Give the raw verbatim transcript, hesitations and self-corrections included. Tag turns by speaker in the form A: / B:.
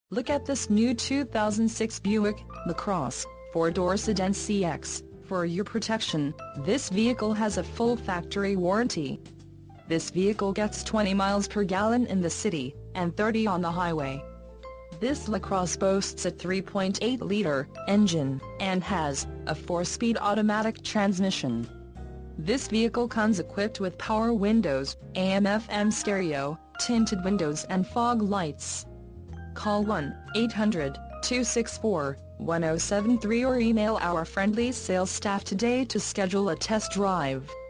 A: Look at this new two thousand six Buick LaCrosse four door Sedan C X. For your protection, this vehicle has a full factory warranty. This vehicle gets twenty miles per gallon in the city, and thirty on the highway. This LaCrosse boasts a three point eight liter engine, and has a four speed automatic transmission. This vehicle comes equipped with power windows, A M F M stereo, tinted windows and fog lights. Call one eight hundred, two six four, one zero seven three or email our friendly sales staff today to schedule a test drive.